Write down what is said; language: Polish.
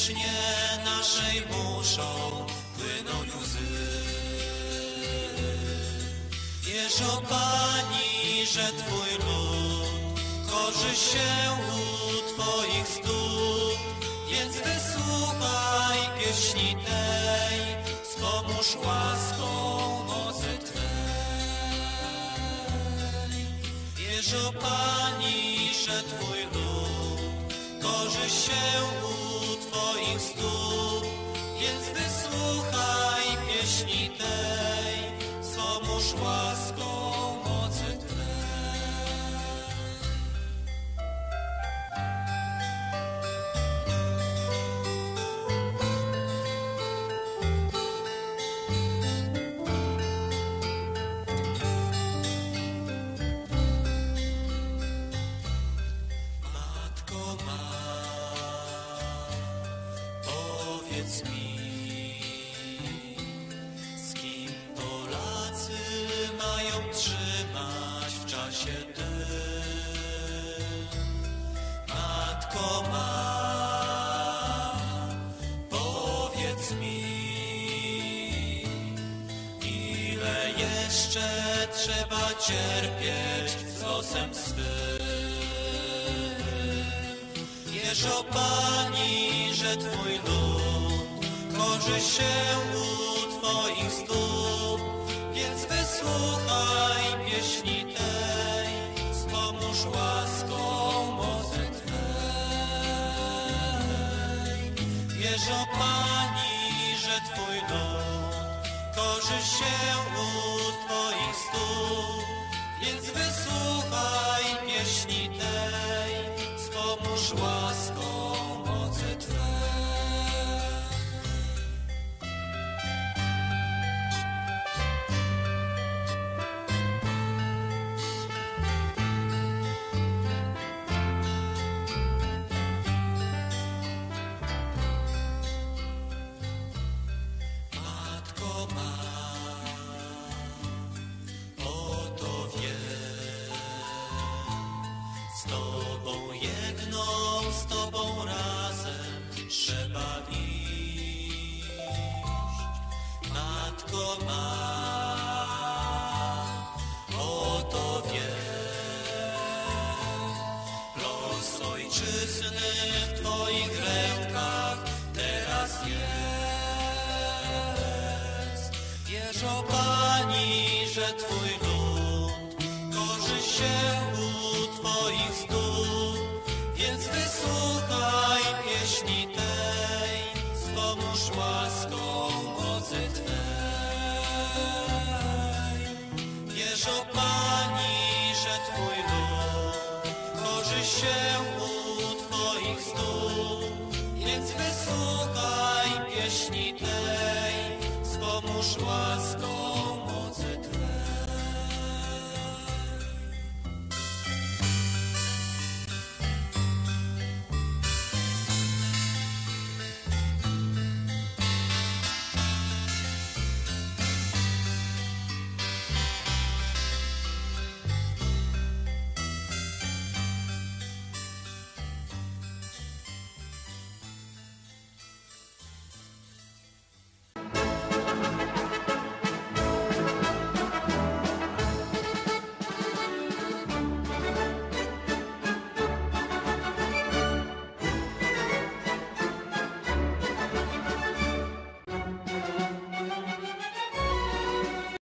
śnie naszej muszą płynąć łzy. Wiesz, o Pani, że Twój lud korzy się u Twoich stóp, więc wysłuchaj pieśni tej, wspomóż łaską mocy Twej. Wiesz, o Pani, że Twój lud korzy się u Twoich stóp, więc wysłuchaj pieśni tej, wspomóż łaską mocy Twej. Matko ma, powiedz mi, z kim Polacy mają trzymać w czasie tym. Matko ma, powiedz mi, ile jeszcze trzeba cierpieć z losem swym. Wiesz, o Pani, że Twój lud korzy się u Twoich stóp, więc wysłuchaj pieśni tej, wspomóż łaską mocy Twej. Wiesz, o Pani, że Twój lud korzy się u Twoich stóp, więc wysłuchaj pieśni tej, wspomóż łaską mocy Twej. Matko ma, oto wiem, z Tobą jedną, z Tobą razem trzeba iść. Matko ma, oto wiem, los ojczyzny w Twoich rękach teraz jest. Wiesz, o Pani, że Twój lud korzy się u Twoich stóp, więc wysłuchaj pieśni tej, wspomóż łaską mocy Twej. Wiesz, o Pani, że Twój lud korzy się u Twoich stóp, więc wysłuchaj pieśni tej, wspomóż łaską